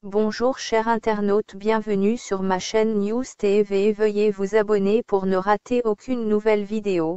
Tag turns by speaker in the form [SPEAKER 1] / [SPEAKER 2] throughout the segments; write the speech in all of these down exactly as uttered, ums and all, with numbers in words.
[SPEAKER 1] Bonjour chers internautes, bienvenue sur ma chaîne News T V. Veuillez vous abonner pour ne rater aucune nouvelle vidéo.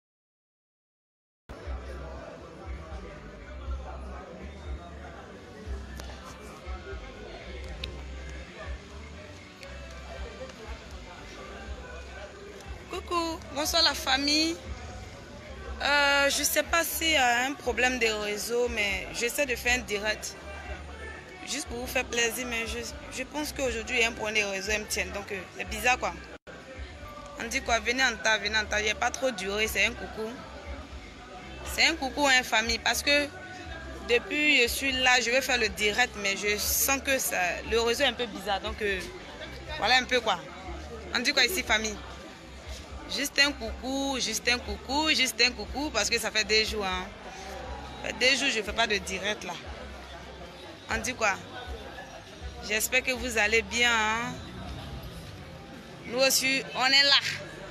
[SPEAKER 2] Coucou, bonsoir la famille. Euh, je sais pas s'il y a un problème de réseau, mais j'essaie de faire un direct. Juste pour vous faire plaisir, mais je, je pense qu'aujourd'hui il y a un problème de réseau M T N, donc euh, c'est bizarre quoi. On dit quoi, venez en tas, venez en tas, il n'y a pas trop duré, c'est un coucou. C'est un coucou à une famille parce que depuis je suis là, je vais faire le direct, mais je sens que ça, le réseau est un peu bizarre, donc euh, voilà un peu quoi. On dit quoi ici famille? Juste un coucou, juste un coucou, juste un coucou, parce que ça fait des jours. Hein. Ça fait des jours je ne fais pas de direct là. On dit quoi? J'espère que vous allez bien. Hein? Nous aussi, on est là.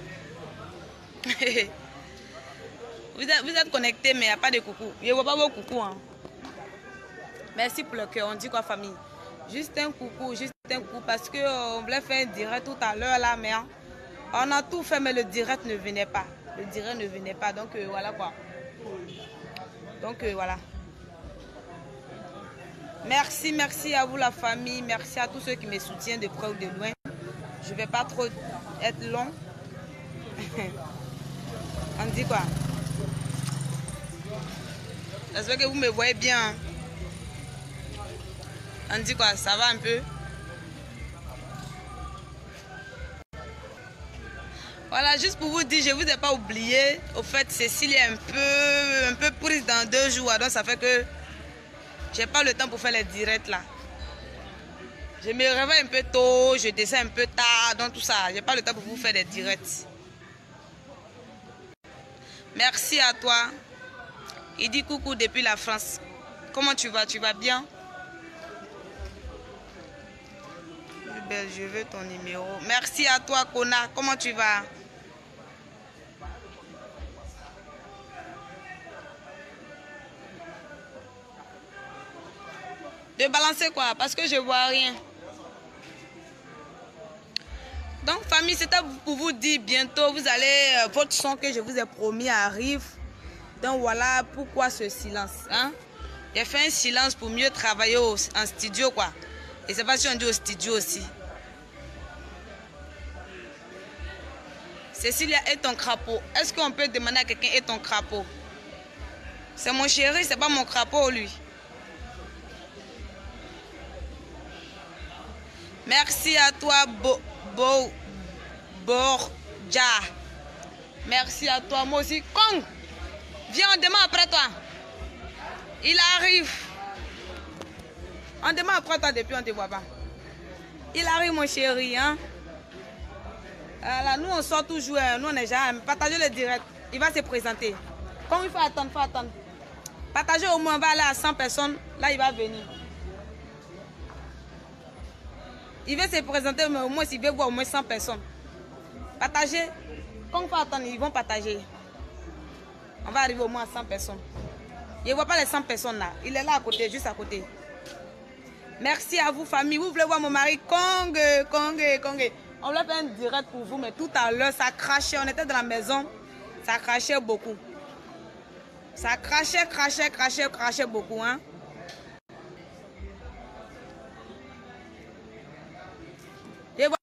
[SPEAKER 2] vous, êtes, vous êtes connectés, mais il n'y a pas de coucou. Je ne vois pas vos coucou. Hein. Merci pour le cœur. On dit quoi famille? Juste un coucou, juste un coucou, parce qu'on voulait faire un direct tout à l'heure là, mais... Hein, on a tout fait, mais le direct ne venait pas. Le direct ne venait pas. Donc, euh, voilà quoi. Donc, euh, voilà. Merci, merci à vous la famille. Merci à tous ceux qui me soutiennent de près ou de loin. Je ne vais pas trop être long. On dit quoi? J'espère que vous me voyez bien. On dit quoi? Ça va un peu? Voilà, juste pour vous dire, je ne vous ai pas oublié. Au fait, Cécile est un peu, un peu prise dans deux jours. Donc, ça fait que je n'ai pas le temps pour faire les directs là. Je me réveille un peu tôt, je descends un peu tard. Donc, tout ça, je n'ai pas le temps pour vous faire des directs. Merci à toi. Il dit coucou depuis la France. Comment tu vas? Tu vas bien? Je veux ton numéro. Merci à toi, Kona. Comment tu vas? De balancer quoi? Parce que je ne vois rien. Donc, famille, c'était pour vous dire bientôt, vous allez, euh, votre son que je vous ai promis arrive. Donc, voilà pourquoi ce silence. Hein? J'ai fait un silence pour mieux travailler au, en studio, quoi. Et c'est pas si on dit au studio aussi. Cécilia, est ton crapaud. Est-ce qu'on peut demander à quelqu'un est ton crapaud? C'est mon chéri, c'est pas mon crapaud, lui. Merci à toi, Bo, Bo, Borja. Merci à toi, moi aussi. Kong, viens, on demande après toi. Il arrive. On demande après toi depuis, on ne te voit pas. Il arrive, mon chéri. Hein? Là, nous, on sort toujours. Nous, on est jamais. Partagez le direct. Il va se présenter. Comme il faut attendre, il faut attendre. Partagez au moins, on va aller à cent personnes. Là, il va venir. Il veut se présenter, mais au moins, il veut voir au moins cent personnes. Partagez. Comme il faut attendre, ils vont partager. On va arriver au moins à cent personnes. Je ne vois pas les cent personnes là. Il est là à côté, juste à côté. Merci à vous, famille. Vous voulez voir mon mari? Kong, Kong, Kong. On voulait faire un direct pour vous, mais tout à l'heure, ça crachait. On était dans la maison. Ça crachait beaucoup. Ça crachait, crachait, crachait, crachait beaucoup. Hein? Je vois...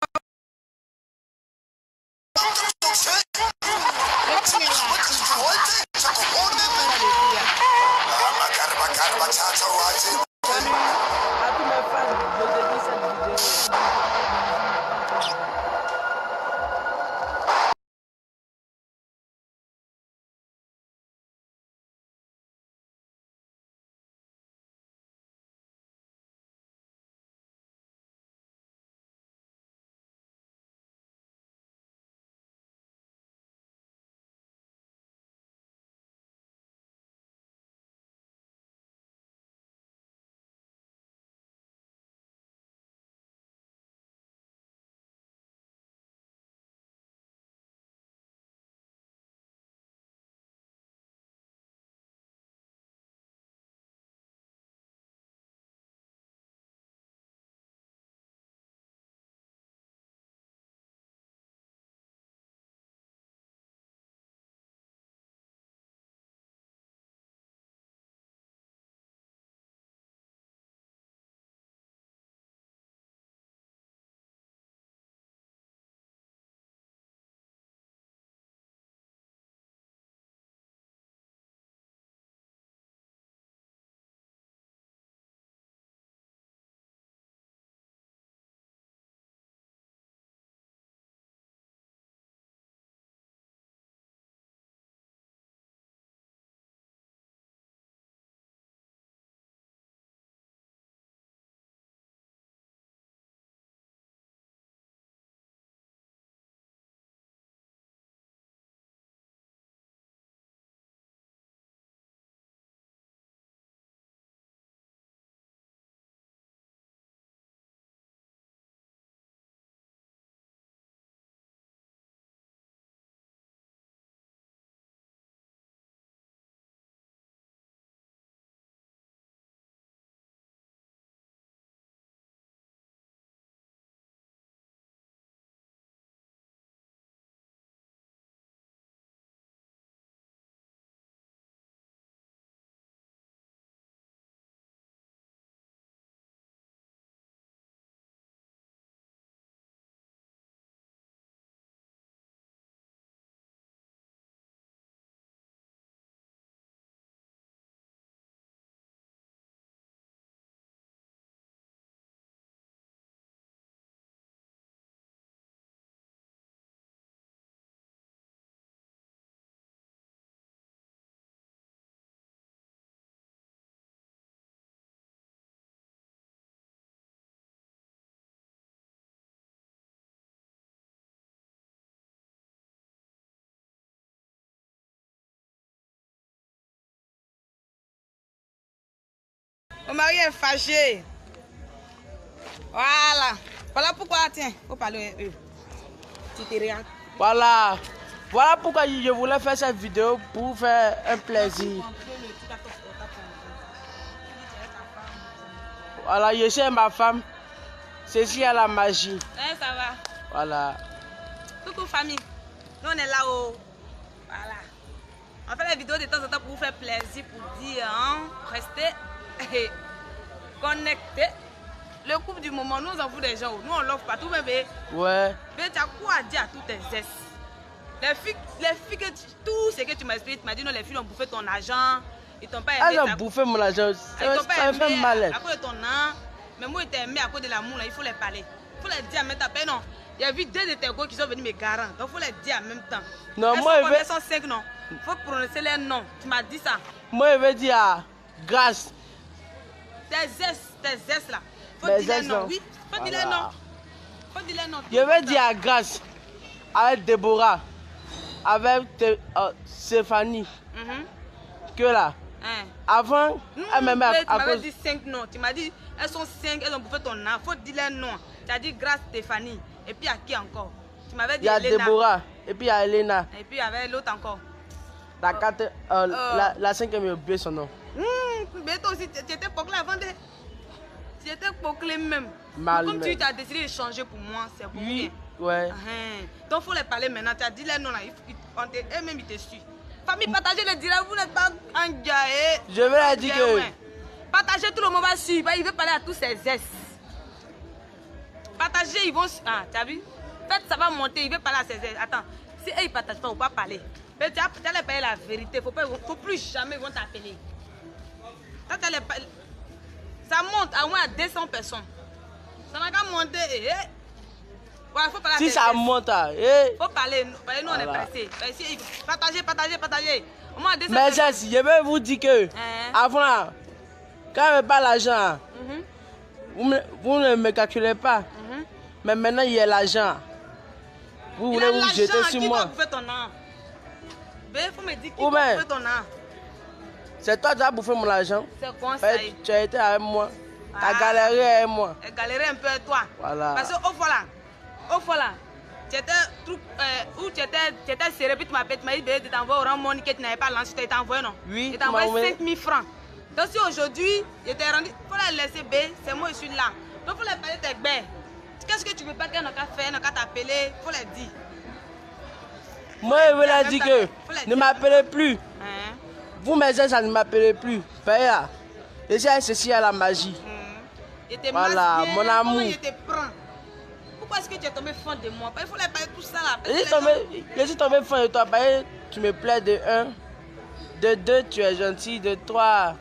[SPEAKER 2] Mon mari est fâché. Voilà. Voilà pourquoi, tiens, faut parler eux. Tu te regardes.
[SPEAKER 3] Voilà. Voilà pourquoi je voulais faire cette vidéo pour faire un plaisir. Voilà, je suis ma femme. Ceci à la magie.
[SPEAKER 2] Ouais, ça va.
[SPEAKER 3] Voilà.
[SPEAKER 2] Coucou famille. Nous on est là-haut. Voilà. On fait les vidéos de temps en temps pour vous faire plaisir, pour dire, hein, restez connectés. Le couple du moment, nous on s'en fout des gens. Nous on l'offre pas tout, bébé.
[SPEAKER 3] Ouais.
[SPEAKER 2] Mais tu as quoi à dire à tous tes ex? Les filles, les filles que tu, tout ce que tu m'as expliqué, tu m'as dit non, les filles ont bouffé ton argent. Ils t'ont pas aimé.
[SPEAKER 3] Elles ont bouffé mon argent.
[SPEAKER 2] Ils t'ont pas
[SPEAKER 3] fait
[SPEAKER 2] aimé
[SPEAKER 3] mal.
[SPEAKER 2] à cause de ton nom. Mais moi, ils t'ont aimé à cause de l'amour. Il faut les parler. Il faut les dire en même temps. Non, il y a vu deux de tes gars qui sont venus me garant. Donc il faut les dire en même temps.
[SPEAKER 3] Non,
[SPEAKER 2] elles
[SPEAKER 3] moi,
[SPEAKER 2] sont
[SPEAKER 3] je vais...
[SPEAKER 2] sont cinq noms. Il faut prononcer les noms. Tu m'as dit ça.
[SPEAKER 3] Moi, je vais dire ah, grâce.
[SPEAKER 2] Tes ex, tes ex là. Faut
[SPEAKER 3] Mes
[SPEAKER 2] dire les
[SPEAKER 3] ex,
[SPEAKER 2] noms.
[SPEAKER 3] non.
[SPEAKER 2] Oui, faut
[SPEAKER 3] Voilà.
[SPEAKER 2] dire les noms. Faut dire les noms.
[SPEAKER 3] Je vais dire à grâce. Avec Déborah. Avec te, euh, Stéphanie.
[SPEAKER 2] Mhm.
[SPEAKER 3] Que là.
[SPEAKER 2] Hein.
[SPEAKER 3] Avant, elle m'aimait à,
[SPEAKER 2] Tu
[SPEAKER 3] à
[SPEAKER 2] m'avais
[SPEAKER 3] cause...
[SPEAKER 2] dit cinq noms. Tu m'as dit, elles sont cinq, elles ont bouffé ton nom. Faut dire les noms. Tu as dit grâce Stéphanie. Et puis à qui encore? Tu m'avais dit
[SPEAKER 3] Il y a
[SPEAKER 2] Elena.
[SPEAKER 3] Déborah. Et puis il y a Elena.
[SPEAKER 2] Et puis il y avait l'autre encore.
[SPEAKER 3] La, quatre, euh,
[SPEAKER 2] Euh.
[SPEAKER 3] la, la cinquième, j'ai oublié son nom.
[SPEAKER 2] Mmh, mais toi aussi, tu étais poclé avant de... Tu étais poclé même.
[SPEAKER 3] Mal,
[SPEAKER 2] Comme
[SPEAKER 3] mais-
[SPEAKER 2] tu as décidé de changer pour moi, c'est pour
[SPEAKER 3] Oui.
[SPEAKER 2] bien.
[SPEAKER 3] Ouais.
[SPEAKER 2] Hein. Donc il faut les parler maintenant. Tu as dit les noms là. Eux-mêmes, ils te suivent. Famille, partagez le direct. Vous n'êtes pas engaé.
[SPEAKER 3] Je vais leur dire que...
[SPEAKER 2] Partagez, tout le monde va suivre. Il veut parler à tous ses ex. Partagez, ils vont... Ah, tu as vu? Peut-être ça va monter, il veut parler à ses ex. Attends, si eux, ils ne partagent pas, on ne va pas parler. Mais tu as, tu as les parler la vérité. Il faut, pas- faut plus jamais ils vont t'appeler. Quand tu as les pa- ça monte à moins à deux cents personnes. Ça n'a qu'à monter. Eh, eh. Voilà, faut parler à
[SPEAKER 3] Si
[SPEAKER 2] tes
[SPEAKER 3] ça
[SPEAKER 2] ex.
[SPEAKER 3] monte, ah, eh.
[SPEAKER 2] Faut parler, parler, nous on est
[SPEAKER 3] Voilà.
[SPEAKER 2] pressés. Ben, si, partagez, partagez, partagez. Au moins deux cents
[SPEAKER 3] Mais
[SPEAKER 2] personnes.
[SPEAKER 3] ça, je vais vous dire que...
[SPEAKER 2] Hein?
[SPEAKER 3] Avant, là, quand je n'avais pas l'argent,
[SPEAKER 2] Mhm,
[SPEAKER 3] vous, me- vous ne me calculez pas.
[SPEAKER 2] mhm.
[SPEAKER 3] Mais maintenant, il y a l'argent. Vous
[SPEAKER 2] Il
[SPEAKER 3] voulez
[SPEAKER 2] a
[SPEAKER 3] vous
[SPEAKER 2] l'argent,
[SPEAKER 3] jeter sur
[SPEAKER 2] qui
[SPEAKER 3] moi.
[SPEAKER 2] va bouffer ton nom? Ben, faut me dire qui
[SPEAKER 3] Ou
[SPEAKER 2] va
[SPEAKER 3] bien-
[SPEAKER 2] bouffer ton nom.
[SPEAKER 3] C'est toi qui as bouffé mon argent.
[SPEAKER 2] C'est quoi ça?
[SPEAKER 3] Parce que tu as été avec moi. Tu as
[SPEAKER 2] Ah.
[SPEAKER 3] galéré avec moi.
[SPEAKER 2] Elle galérait un peu avec toi.
[SPEAKER 3] Voilà.
[SPEAKER 2] Parce qu'au fond là, au fond là, tu étais, truc, euh, où tu étais, tu étais serré, puis tu m'appelles, tu m'as dit de t'envoyer au rang money que tu n'avais pas lancé, tu t'es envoyé non?
[SPEAKER 3] Oui,
[SPEAKER 2] Je t'ai envoyé
[SPEAKER 3] tu m'as
[SPEAKER 2] cinq mille francs. Donc si aujourd'hui, je t'ai rendu, il faut la laisser B, c'est moi je suis là. Donc il faut les parler tes bêtes. Qu'est-ce que tu veux pas qu'elle n'a qu'à faire, n'a qu'à t'appeler, il faut les dire.
[SPEAKER 3] Moi, je veux leur dire que ne m'appelez plus.
[SPEAKER 2] Hein?
[SPEAKER 3] Vous, mes ex, ça ne m'appelez plus. Payez là. Et c'est ceci à la magie.
[SPEAKER 2] Hum. Je te
[SPEAKER 3] Voilà,
[SPEAKER 2] masse bien,
[SPEAKER 3] mon amour.
[SPEAKER 2] comment je te prends? Pourquoi est-ce que tu es tombé fan de moi? Il faut les parler tout ça là.
[SPEAKER 3] Je suis tombé, je suis tombé fan de toi. Parce que tu me plais de un. De deux, tu es gentil. De trois,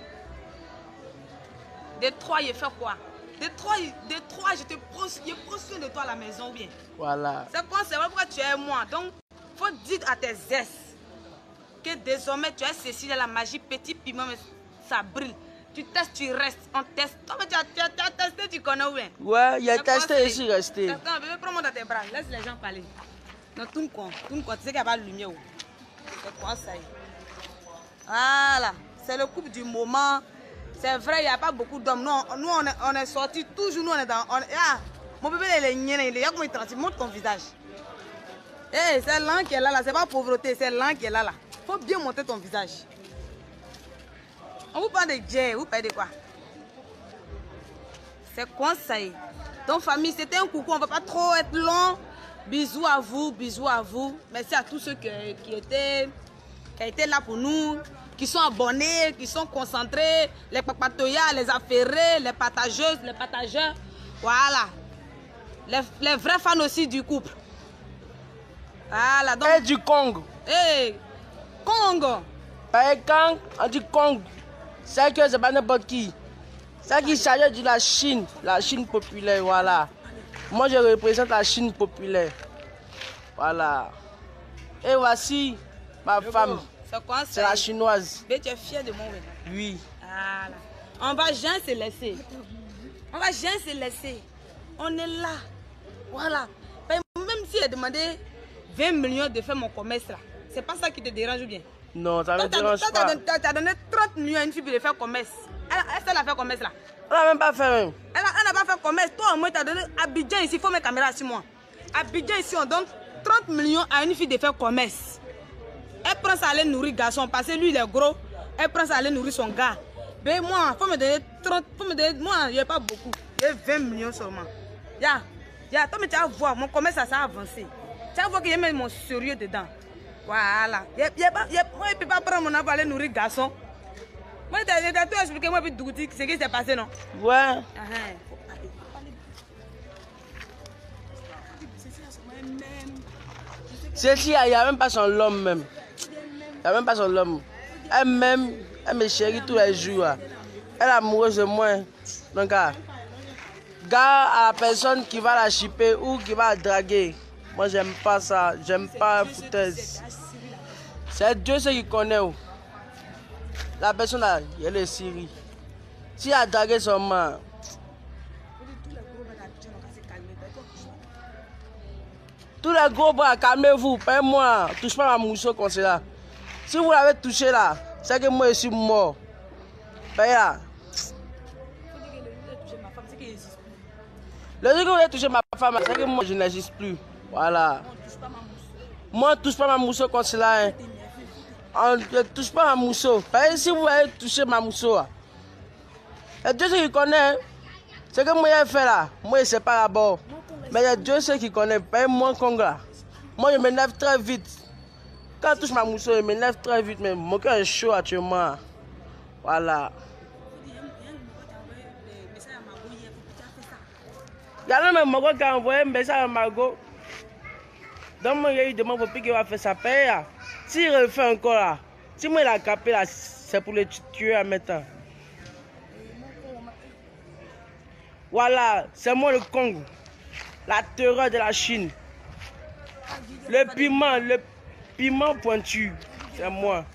[SPEAKER 2] De trois, il fait quoi? De trois, de trois, je te prends, je prends soin de toi à la maison ou bien.
[SPEAKER 3] voilà.
[SPEAKER 2] C'est quoi, c'est vrai pourquoi tu es moi. Donc, faut dire à tes ex que désormais tu as ceci de la magie, petit piment, mais ça brille. Tu testes, tu restes, on teste. Toi, mais tu as, tu as, tu as testé, tu connais ou bien?
[SPEAKER 3] Ouais, il y a
[SPEAKER 2] C'est quoi,
[SPEAKER 3] testé
[SPEAKER 2] c'est-
[SPEAKER 3] et je suis resté.
[SPEAKER 2] Attends, bébé, prends-moi dans tes bras, laisse les gens parler. Non, tout le con, tout le con, tu sais qu'il n'y a pas de lumière. Où? C'est quoi ça? y est? Voilà, c'est le couple du moment. C'est vrai, il n'y a pas beaucoup d'hommes. Nous, on, nous, on est, on est sortis, toujours nous, on est dans... On, ah, mon bébé, il est gné, il est comment il transit, montre ton visage. Eh, c'est l'an qui est là, là, c'est pas pauvreté, c'est l'an qui est là, là. Faut bien monter ton visage. On vous parle de Dieu, vous parlez de quoi? C'est quoi ça? y est? Donc, famille, c'était un coucou, on ne va pas trop être long. Bisous à vous, bisous à vous. Merci à tous ceux qui, qui, étaient, qui étaient là pour nous, qui sont abonnés, qui sont concentrés, les papatoyas, les affairés, les partageuses, les partageurs. Voilà. Les, les vrais fans aussi du couple. Voilà, donc...
[SPEAKER 3] Et du Congo.
[SPEAKER 2] Hey, Congo.
[SPEAKER 3] Parce que quand on dit Congo, c'est que c'est pas n'importe qui. C'est qui s'agit de la Chine, la Chine populaire, voilà. Moi, je représente la Chine populaire. Voilà. Et voici ma femme,
[SPEAKER 2] C'est quoi ça?
[SPEAKER 3] c'est la chinoise.
[SPEAKER 2] Mais tu es fier de moi, oui.
[SPEAKER 3] Oui.
[SPEAKER 2] Voilà. On va jamais se laisser. On va jamais se laisser. On est là. Voilà. Même si elle a demandé vingt millions de faire mon commerce là, c'est pas ça qui te dérange ou bien?
[SPEAKER 3] Non, ça me
[SPEAKER 2] Toi,
[SPEAKER 3] dérange
[SPEAKER 2] t'as-
[SPEAKER 3] pas.
[SPEAKER 2] t'as- T'as donné trente millions à une fille pour de faire commerce. Elle, elle a fait commerce là.
[SPEAKER 3] Elle n'a même pas fait même.
[SPEAKER 2] Elle n'a pas fait commerce. Toi, au moins, tu as donné Abidjan ici. Il faut mettre caméra sur moi. Abidjan ici, on donne trente millions à une fille de faire commerce. Elle prend ça à aller nourrir garçon parce que lui, il est gros. Elle prend ça à aller nourrir son gars. Mais moi, il faut me donner trente. Faut me donner, moi, il n'y a pas beaucoup. Il y a vingt millions seulement. Ya, ya, toi, mais tu vas voir. Mon commerce, ça, ça a avancé. Tu vas voir qu'il y a même mon sérieux dedans. Voilà. Y a, y a pas, y a, moi, je ne peux pas prendre mon argent pour aller nourrir garçon. Moi, je t'ai tout expliqué, moi, puis ce qui s'est passé, non?
[SPEAKER 3] Ouais. Celle-ci, il n'y a même pas son l'homme même. Il n'y a même pas son l'homme. Elle-même, elle me chérit tous les jours. Elle est amoureuse de moi. Donc, gars, à la personne qui va la chipper ou qui va la draguer. Moi, j'aime pas ça. J'aime pas la foutaise. C'est Dieu ce qui connaît. La personne là, elle est Syrie. Si elle a dragué son main. Tous les gros bras, calmez-vous, pas moi. Touche pas ma mousseau comme cela. Si vous l'avez touché là, c'est que moi je suis mort. Ben là. Le jour que vous avez touché ma femme, c'est que moi je n'existe plus. Voilà. Moi je ne touche pas ma mousseau comme cela. Hein. On ne touche pas ma mousseau. Parce que si vous avez touché ma mousseau, et Dieu sait qui connaît, c'est que moi j'ai fait là. Moi je ne sais pas d'abord. Mais il y a Dieu sait qui connaît. Pas moi Conga. Moi je m'énerve très vite. Quand je touche ma mousseau, je m'énerve très vite. Mais mon cœur est chaud actuellement. Voilà. Il y a même Margot qui a envoyé un message à Margot. Donc moi il demande pour qu'il va faire sa paix. S'il refait encore là, si moi il a capé là, c'est pour le tuer en maintenant. Voilà, c'est moi le Congo. La terreur de la Chine. Le piment, le piment pointu, c'est moi.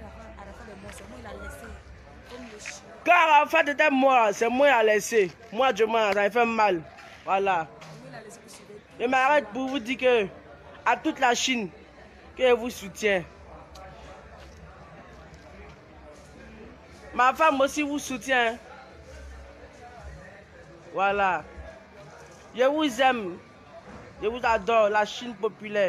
[SPEAKER 3] Quand Arafat était mort, c'est moi qui a laissé. Moi, je m'en ça fait mal. Voilà. Je m'arrête pour vous dire que à toute la Chine, que je vous soutiens. Ma femme aussi vous soutient. Voilà. Je vous aime. Je vous adore, la Chine populaire.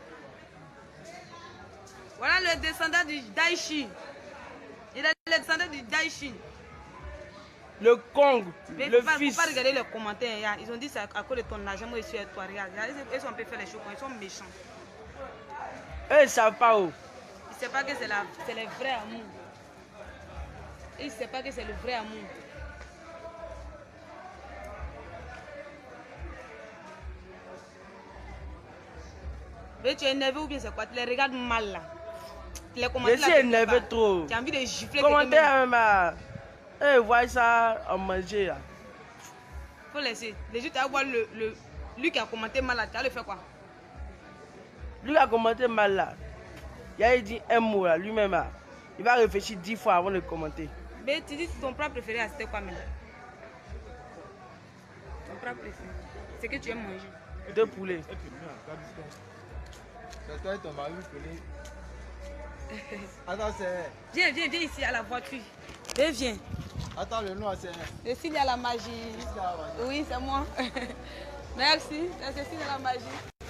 [SPEAKER 2] Voilà le descendant du Daichi. Il est le descendant du Daichi.
[SPEAKER 3] Le Kong,
[SPEAKER 2] mais
[SPEAKER 3] le
[SPEAKER 2] pas,
[SPEAKER 3] fils.
[SPEAKER 2] Faut pas regarder les commentaires. Ils ont dit ça à cause de ton argent. Moi, je suis à toi. Regarde. Ils ont fait les choses. Ils sont méchants.
[SPEAKER 3] Eux, ils ne savent pas où.
[SPEAKER 2] Ils ne savent pas que c'est le vrai amour. Ils ne savent pas que c'est le vrai amour. Mais tu es énervé ou bien c'est quoi? Tu les regardes mal là. Les
[SPEAKER 3] je suis énervé trop.
[SPEAKER 2] Tu as envie de gifler.
[SPEAKER 3] Commentaire même. Eh, voyez ça en manger là.
[SPEAKER 2] Faut laisser. Les gens, tu vas voir le, le, lui qui a commenté mal là. Tu vas le faire quoi?
[SPEAKER 3] Lui qui a commenté mal là. Il a dit un mot là, lui-même là. Il va réfléchir dix fois avant de commenter.
[SPEAKER 2] Mais tu dis ton plat préféré, c'était quoi maintenant? Ton plat préféré. C'est que tu aimes manger.
[SPEAKER 3] Deux poulets.
[SPEAKER 4] C'est toi et ton mari Attends, c'est...
[SPEAKER 2] Viens, viens, viens ici à la voiture. Viens, viens.
[SPEAKER 4] Attends, le nom, c'est...
[SPEAKER 2] Cécile à la magie. Oui, c'est moi. Merci, c'est Cécile à la magie.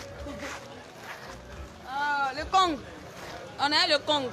[SPEAKER 2] Ah, le Kong. On a le Kong.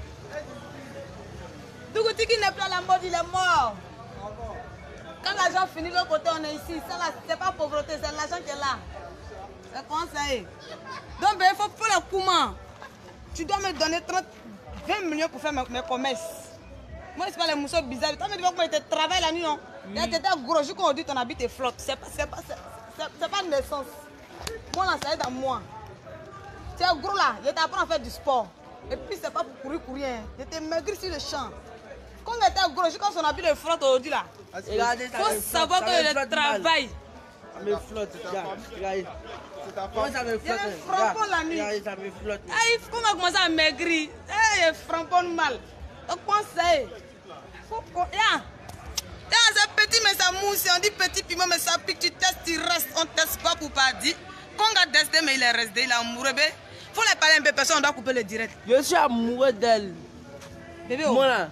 [SPEAKER 2] Dougouti qui n'est plus à la mode, il est mort. Quand l'argent finit de l'autre côté, on est ici. C'est pas pauvreté, c'est l'argent qui est là. C'est comment ça est. Donc, ben, il faut pour le comment. Tu dois me donner trente, vingt millions pour faire mes, mes commerces. Moi, c'est pas les mousseaux bizarres. Toi, tu vois comment tu travailles la nuit, non? Tu étais gros, je qu'on dit ton habit est flotte. C'est pas, c'est pas, c'est pas naissance. Moi, là, ça est dans moi. Tu es gros là, je t'apprends à faire du sport. Et puis, c'est pas pour courir, courir. Je t'ai maigri sur le champ. Quand tu étais gros, je quand son habit est flotte aujourd'hui là. Il faut savoir que le travail.
[SPEAKER 3] Ça me flotte, regarde. Comment ça me flotte?
[SPEAKER 2] Il y a un frappon la nuit.
[SPEAKER 3] Ça me flotte.
[SPEAKER 2] Il faut qu'on commence à maigrir. Il y a un frappon mal. Donc, pensez. Faut qu'on... Yeah. C'est petit, mais ça mousse. On dit petit piment, mais ça pique. Tu testes, tu restes. On ne teste pas pour pas dire. Quand on a testé, mais il est resté. Il est amoureux. Il faut les parler un peu. Personne, on doit couper le direct.
[SPEAKER 3] Je suis amoureux d'elle.
[SPEAKER 2] Bébé,
[SPEAKER 3] moi là.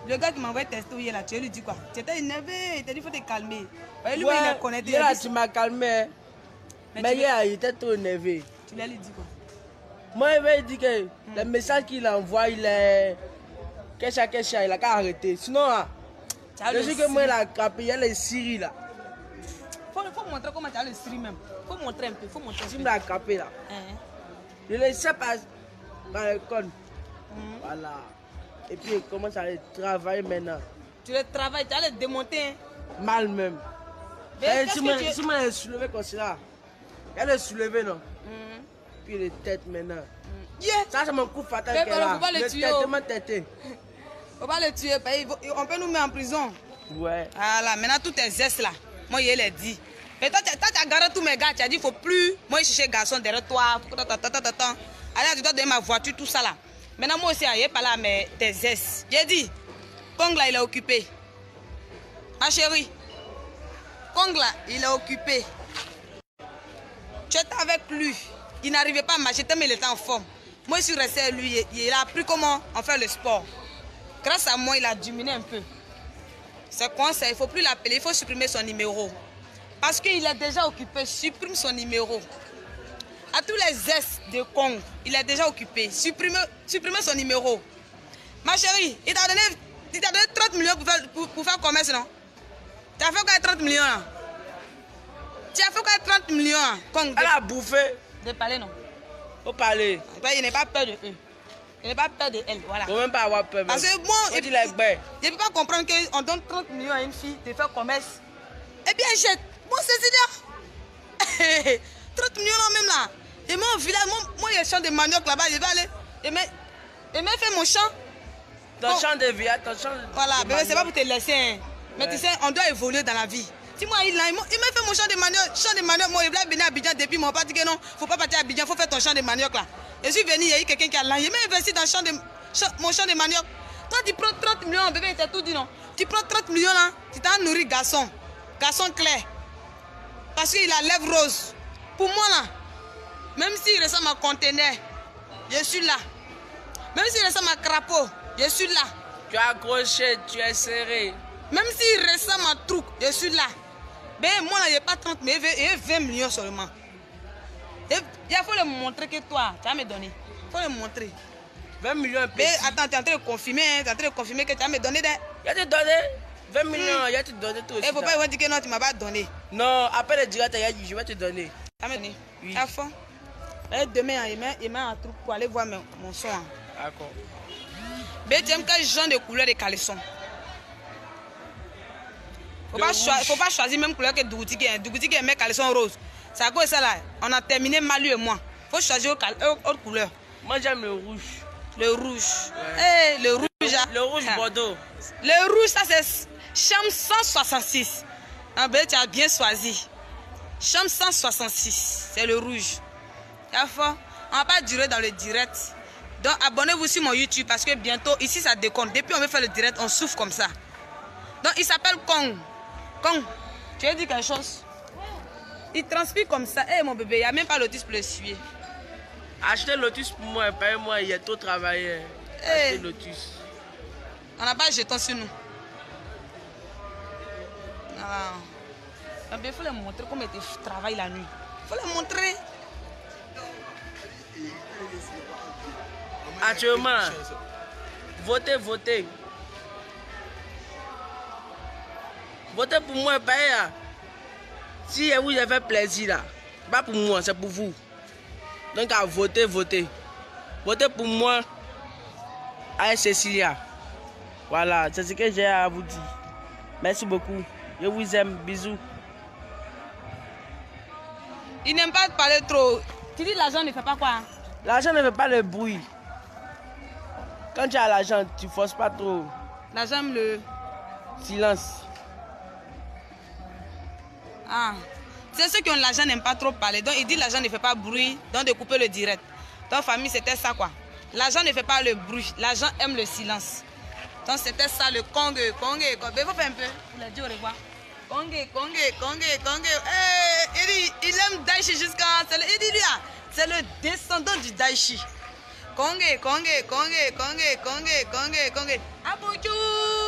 [SPEAKER 2] Le gars qui m'a envoyé tester hier là, tu lui dis quoi? Tu étais énervé, il t'a dit qu'il faut te calmer. Lui,
[SPEAKER 3] Ouais,
[SPEAKER 2] il est connecté.
[SPEAKER 3] hier, là, tu m'as calmé. Mais, mais hier, il était trop énervé.
[SPEAKER 2] Tu lui as dit quoi?
[SPEAKER 3] Moi, il m'a dit que mm. le message qu'il envoie, il est. Qu'est-ce que il a qu'à arrêter. Sinon, je sais que moi, il a capé, il y a les Syrie là.
[SPEAKER 2] Il faut, faut montrer comment tu as le Syrie même. Il faut montrer un peu. Faut montrer un
[SPEAKER 3] tu
[SPEAKER 2] peu.
[SPEAKER 3] me l'as capé là.
[SPEAKER 2] Hein?
[SPEAKER 3] Je le sais pas dans le con. Mm. Voilà. Et puis, il commence à aller travailler maintenant.
[SPEAKER 2] Tu le travailles, tu as le démonter. Hein?
[SPEAKER 3] Mal même.
[SPEAKER 2] Mais
[SPEAKER 3] si moi, tu... si moi, je soulevé comme ça, il a le soulevé non. Mm. Puis les têtes maintenant. Mm. Yeah. Ça, c'est mon coup fatal.
[SPEAKER 2] Mais il faut pas le, le tuer.
[SPEAKER 3] Tellement têté.
[SPEAKER 2] Faut pas le tuer. On peut nous mettre en prison.
[SPEAKER 3] Ouais.
[SPEAKER 2] Voilà, maintenant tous tes gestes là, moi je l'ai dit. Et toi, tu as gardé tous mes gars, tu as dit il faut plus. Moi je cherche garçon derrière toi. Allez, tu dois donner ma voiture, tout ça là. Maintenant moi aussi, je n'ai pas là, mais tes gestes. J'ai dit, Kong là il est occupé. Ma chérie, Kong là il est occupé. Tu étais avec lui, il n'arrivait pas à marcher, mais il était en forme. Moi je suis resté à lui, il a appris comment on fait le sport. Grâce à moi, il a diminué un peu. C'est quoi ça? Il ne faut plus l'appeler, il faut supprimer son numéro. Parce qu'il est déjà occupé, supprime son numéro. À tous les gestes de Kong, il est déjà occupé. Supprimez, supprimez son numéro. Ma chérie, il t'a donné, donné trente millions pour faire, pour, pour faire commerce, non? Tu as fait quoi trente millions là? Tu as fait quoi trente millions là? Kong,
[SPEAKER 3] elle a bouffé.
[SPEAKER 2] De parler, non?
[SPEAKER 3] Faut parler.
[SPEAKER 2] Il n'est pas peur de eux. Il n'est pas peur de elle, voilà.
[SPEAKER 3] Il ne faut même pas avoir peur.
[SPEAKER 2] Parce que moi, je ne peux pas comprendre qu'on donne trente millions à une fille de faire commerce. Eh bien, jette. Moi, c'est ça. trente millions là même là. Et moi, au village, moi, moi il y a un champ de manioc là-bas. Je vais aller. Et me, et me faire mon champ.
[SPEAKER 3] Ton bon. Champ de vie, ton champ de
[SPEAKER 2] Voilà, bébé, c'est pas pour te laisser. Hein. Mais ouais. Tu sais, on doit évoluer dans la vie. Si moi, il, il m'a fait mon champ de manioc. Champ de manioc, moi, il voulait venir à Abidjan depuis. Mon papa dit que non, il ne faut pas partir à Abidjan, il faut faire ton champ de manioc là. Je suis venu, il y a eu quelqu'un qui a lancé. Il m'a investi dans champ de, champ, mon champ de manioc. Toi, tu prends trente millions, bébé, il t'a tout dit non. Tu prends trente millions là, tu t'as nourri garçon. Garçon clair. Parce qu'il a lèvres roses. Pour moi là, même s'il ressemble à un conteneur, je suis là. Même s'il ressemble à un crapaud, je suis là.
[SPEAKER 3] Tu es accroché, tu es serré.
[SPEAKER 2] Même s'il ressemble à un truc, je suis là. Mais moi là, il n'y a pas trente, mais il y a vingt millions seulement. Il faut le montrer que toi, tu vas me donner. Il faut le montrer.
[SPEAKER 3] vingt millions.
[SPEAKER 2] Mais attends, tu es en train de confirmer, hein, tu es en train de confirmer que tu vas me donner des...
[SPEAKER 3] Il a te donné vingt millions, il mmh. a te donné tout aussi.
[SPEAKER 2] Il ne faut pas dire que non, tu ne m'as pas donné.
[SPEAKER 3] Non, après le direct, il a dit, je vais te donner.
[SPEAKER 2] Tu vas me donner. Oui. À fond. Et demain, il met, il met un truc pour aller voir mon, mon son.
[SPEAKER 3] D'accord.
[SPEAKER 2] Mais tu aimes quel genre de couleur de caleçon? Il ne faut pas choisir même couleur que Dougouti qui est. Dougouti qui aime caleçon rose. C'est à cause de ça là. On a terminé Malu et moi. Il faut choisir autre couleur.
[SPEAKER 3] Moi j'aime le rouge.
[SPEAKER 2] Le rouge. Ouais. Hey, le rouge.
[SPEAKER 3] Le, le rouge Bordeaux.
[SPEAKER 2] Le rouge, ça c'est chambre cent soixante-six. Ah ben, tu as bien choisi. Chambre cent soixante-six. C'est le rouge. On ne va pas durer dans le direct. Donc abonnez-vous sur mon YouTube parce que bientôt, ici ça déconne. Depuis on veut faire le direct, on souffle comme ça. Donc il s'appelle Kong. Kong, tu as dit quelque chose? Il transpire comme ça. Eh hey, mon bébé, il n'y a même pas Lotus pour le suer.
[SPEAKER 3] Achetez Lotus pour moi, pas moi, il y a trop travaillé. Achetez hey. Lotus.
[SPEAKER 2] On n'a pas de jeton sur nous. Ah. Il faut les montrer comment tu travailles la nuit. Il faut les montrer.
[SPEAKER 3] Actuellement, votez, votez. Votez pour moi, pas là. Si vous avez fait plaisir là, pas pour moi, c'est pour vous. Donc à voter, voter. Votez pour moi, à Cécilia. Voilà, c'est ce que j'ai à vous dire. Merci beaucoup. Je vous aime. Bisous.
[SPEAKER 2] Il n'aime pas parler trop. Tu dis l'argent ne fait pas quoi?
[SPEAKER 3] L'argent ne fait pas le bruit. Quand tu as l'argent, tu ne forces pas trop.
[SPEAKER 2] L'argent, le
[SPEAKER 3] silence.
[SPEAKER 2] Ah. C'est ceux qui ont l'argent n'aiment pas trop parler. Donc il dit l'argent ne fait pas bruit, donc de couper le direct. Dans famille, c'était ça quoi. L'argent ne fait pas le bruit. L'argent aime le silence. Donc c'était ça le Kong, Kong, Kong. Il faut faire un peu. Vous l'avez dit au revoir. Kong, Kong, Kong, Kong. Hey, il, dit, il aime Daichi jusqu'à... Il dit lui, c'est le descendant du Daichi. Kong, Kong, Kong, Kong, Kong, Kong, Kong. Ah bonjour.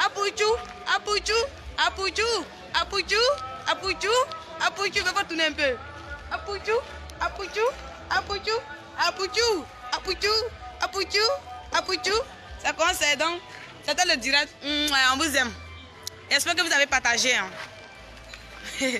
[SPEAKER 2] Apouchou, apouchou, apouchou, apouchou, apouchou, apouchou, fais pas tourner un peu. Apouchou, apouchou, apouchou, apouchou, apouchou, apouchou, apouchou. Ça commence donc. C'était le direct. On vous aime. J'espère que vous avez partagé. Hein.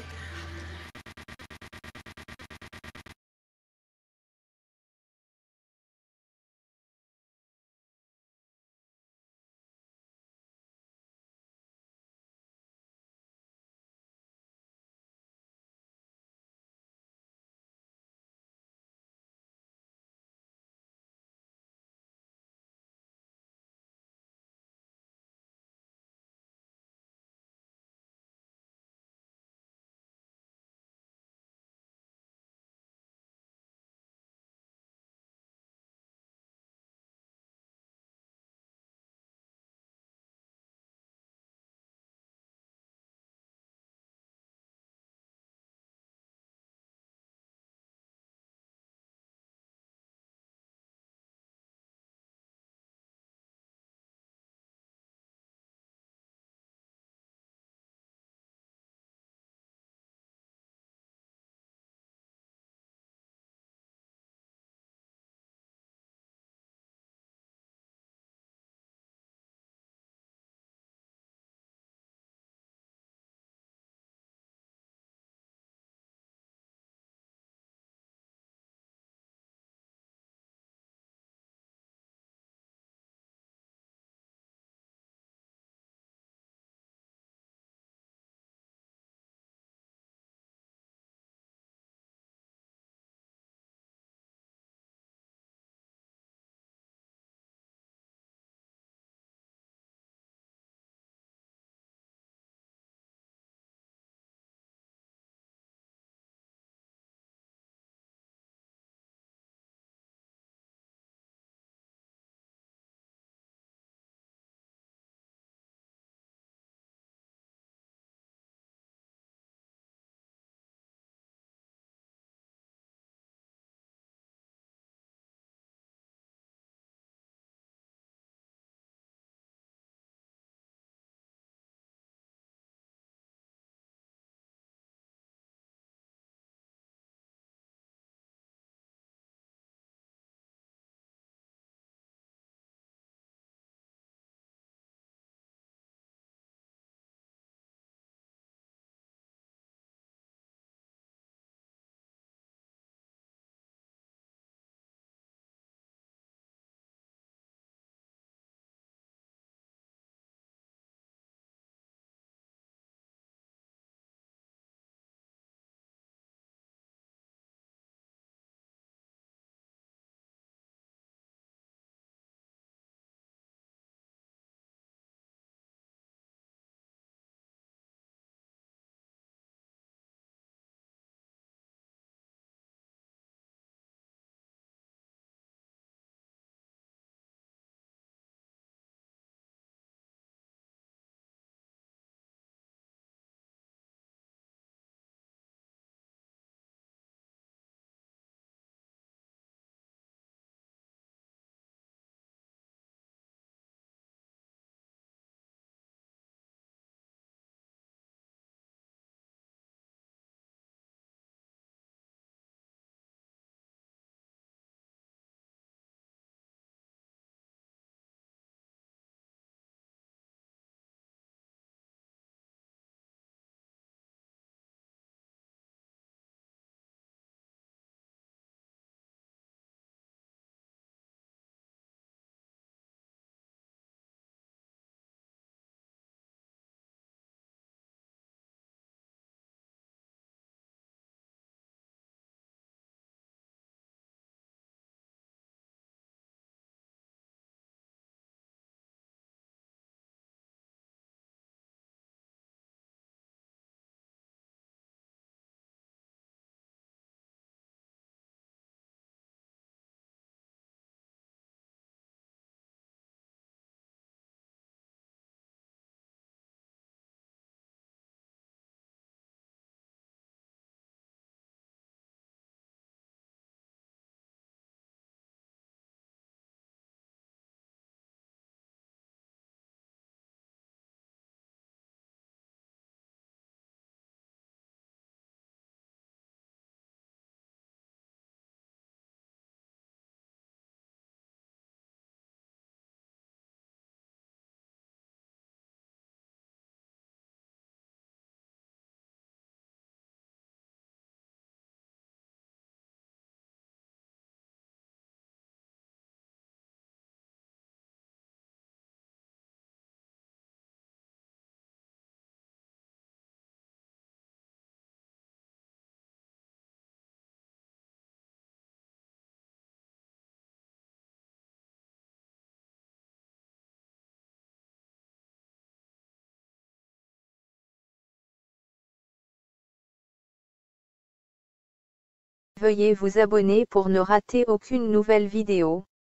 [SPEAKER 1] Veuillez vous abonner pour ne rater aucune nouvelle vidéo.